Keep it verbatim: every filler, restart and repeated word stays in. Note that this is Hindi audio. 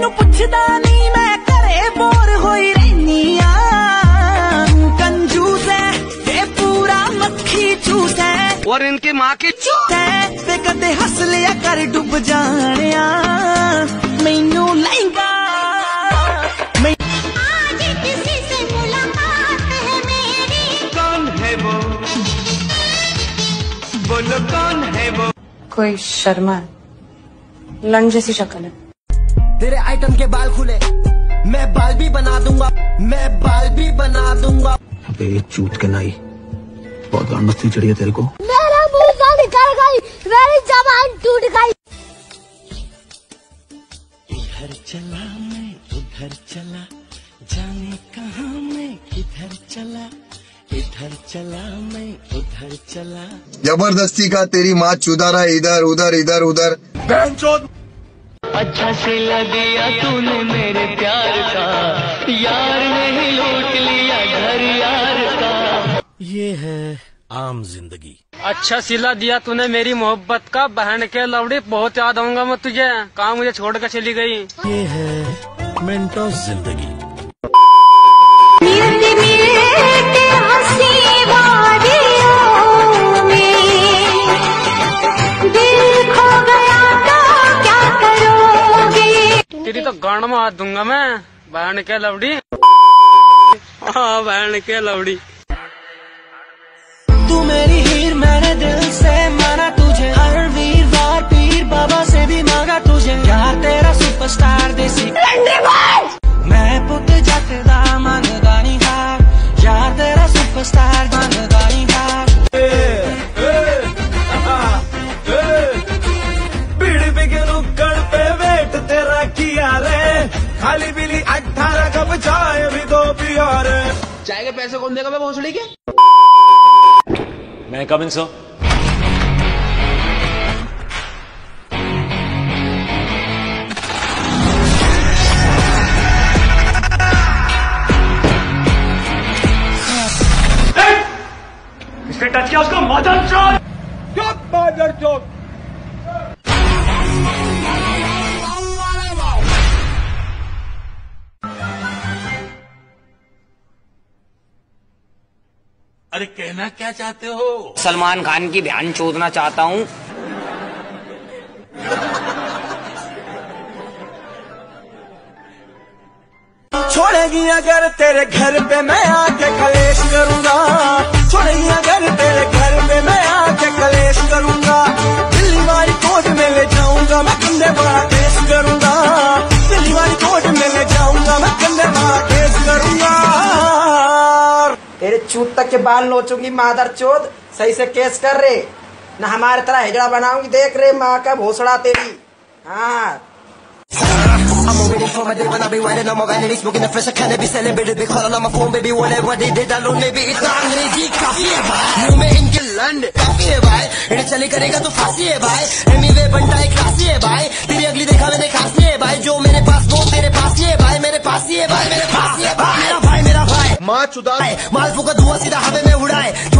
मैनू पुछदा नहीं मैं घरे बोर होई रहनी आ। कंजूस है ये पूरा मक्खी चूस है और इनकी माँ की चूस है ते कदे हंस लिया कर डूब जानिया मैनू लहंगा। आज किसी से मुलाकात है मेरी। कौन है वो, बोलो कौन है वो? कोई शर्मा है, लंड जैसी शक्ल है। तेरे आइटम के बाल खुले मैं बाल भी बना दूंगा, मैं बाल भी बना दूंगा। अबे चूत के नाई, बहुत गांड मस्ती चढ़ी है तेरे को। मेरा मुर्गा निकल गई, मेरी जबान टूट गई। इधर चला मैं उधर चला, जाने कहाँ मैं किधर चला। इधर चला मैं उधर चला। जबरदस्ती का तेरी माँ चुदा रहा इधर उधर इधर उधर। अच्छा सिला दिया तूने मेरे प्यार का, यार ने लूट लिया घर यार का। ये है आम जिंदगी। अच्छा सिला दिया तूने मेरी मोहब्बत का, बहन के लवड़ी बहुत याद आऊंगा मैं तुझे, कहाँ मुझे छोड़ कर चली गई। ये है मेंटोस जिंदगी। मिलते मिलते हंसी वादियों में दिल खो गया तो क्या करोगे। तेरी तो गांड में हाथ दूंगा मैं, बहन के लवड़ी। हाँ बहन के लवड़ी। तू मेरी हीर मैंने दिल से माना तुझे, हर वीरवार पीर बाबा से भी मांगा तुझे। यार तेरा सुपरस्टार देसी मैं पुट जट दा मंगदा नहीं हार, यार तेरा सुपरस्टार मंगदा नहीं हार। भीड़ बिगे नुक्कड़ पे वेट तेरा किया रे, खाली बिली अठारह कप चाय भी दो पिया रे। चाय के पैसे कौन देगा मैं भोसड़ी के? मैं कम इन सो। इसने टच किया उसको मदर चोट। मदर चोट। अरे कहना क्या चाहते हो? सलमान खान की ध्यान चोदना चाहता हूँ। छोड़ेगी अगर तेरे घर पे मैं आके कलेश करूंगा, छोड़ेगी अगर तेरे घर पे मैं आके कलेश करूंगा। दिल्ली वाली कोर्ट में ले जाऊंगा मैं, कंधे बड़ा केस करूंगा। दिल्ली वाली कोर्ट में ले जाऊंगा मैं, कंधे बड़ा केस करूंगा। तेरे चूत तक के बाल नोचूंगी मादर चोद, सही से केस कर रे, न हमारे तरह हिजड़ा बनाऊंगी। देख रे माँ का भोसड़ा तेरी। हाँ I'm already for my day when I be riding on my vanity, smoking the fresh cannabis, celebrated, big calling on my phone, baby, whatever they did, alone, maybe it's not अंग्रेजी काफी है भाई, मुंह में इनके लंड काफी है भाई, इन्हें चले करेगा तो फांसी है भाई, एमी वे बनता है क्लासी है भाई, तेरी अगली देखा मैंने खासी है भाई, जो मेरे पास वो तेरे पास ही है भाई, मेरे पास ही है भाई, मेरे पास ही है भाई, मेरा भाई मेरा भाई, माँ चुदा माल फूका धुआं सीधा हवा में उड़ाए।